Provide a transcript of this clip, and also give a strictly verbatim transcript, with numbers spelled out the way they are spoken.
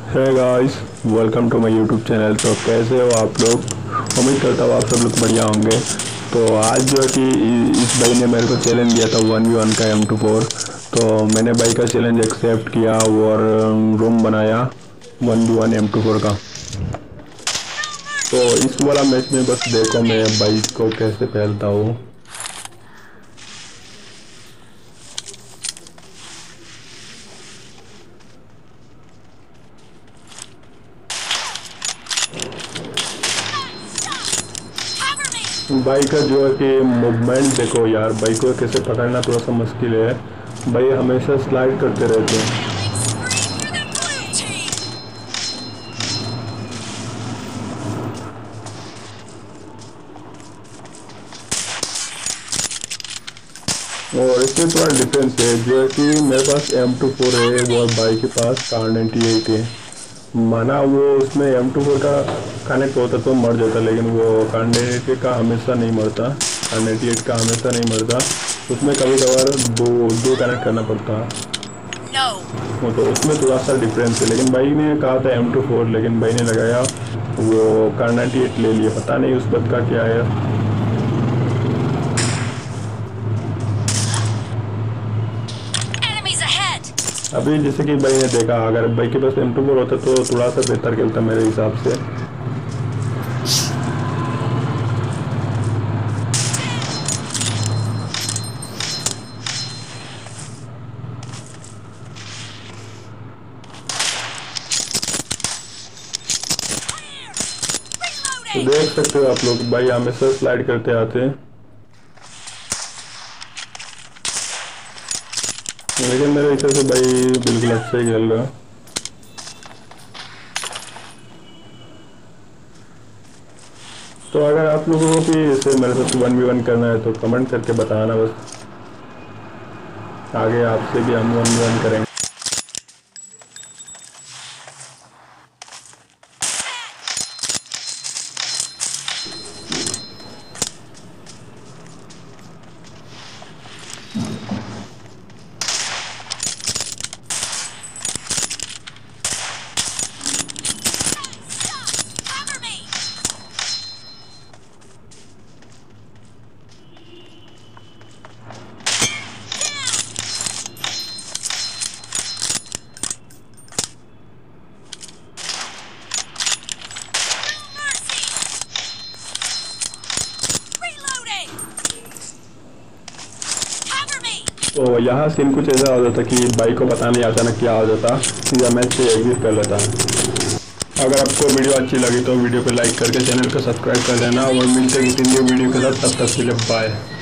है guys, welcome to my YouTube channel. तो कैसे हो आप लोग? उम्मीद करता हूँ आप सब लोग बढ़िया होंगे। तो आज जो है कि इस भाई ने मेरे को चैलेंज दिया था वन वी वन का एम टू फोर। तो मैंने भाई का चैलेंज एक्सेप्ट किया और रूम बनाया one v one M two four का। तो इस वाला मैच में बस देखो मैं भाई को कैसे फैलता हूँ। भाई का जो है कि मूवमेंट देखो यार, भाई को कैसे पकड़ना थोड़ा सा मुश्किल है। भाई हमेशा स्लाइड करते रहते हैं। और इसमें थोड़ा डिफरेंस है, जो है कि मेरे पास एम टू फोर है और भाई के पास कार नाइन्टी एट है। माना वो उसमें एम टू फोर का कनेक्ट होता तो मर जाता, लेकिन वो कार नाइन्टी एट का हमेशा नहीं मरता। कार नाइन्टी एट का हमेशा नहीं मरता, उसमें कभी कभार दो दो कनेक्ट करना पड़ता no. वो तो उसमें थोड़ा सा डिफरेंस है। लेकिन भाई ने कहा था एम टू फोर, लेकिन भाई ने लगाया वो कार नाइन्टी एट ले लिया। पता नहीं उस बात का क्या है। अभी जैसे कि भाई ने देखा, अगर भाई के पास एम टू फोर होता तो थोड़ा सा बेहतर खेलता मेरे हिसाब से। तो देख सकते हो आप लोग, भाई हमेशा स्लाइड करते आते हैं, लेकिन मेरे हिसाब से भाई बिल्कुल अच्छा ही खेल रहा है। तो अगर आप लोगों को भी इसे मेरे साथ वन वी वन करना है तो कमेंट करके बताना, बस आगे आपसे भी हम वन वी वन करेंगे। तो यहाँ सीन कुछ ऐसा हो जाता कि भाई को पता नहीं अचानक क्या हो जाता, सीधा मैच से एग्जिट कर लेता। अगर आपको वीडियो अच्छी लगी तो वीडियो को लाइक करके चैनल को सब्सक्राइब कर देना और मिलते हैं किसी न्यू वीडियो के साथ। तब तक के लिए बाय।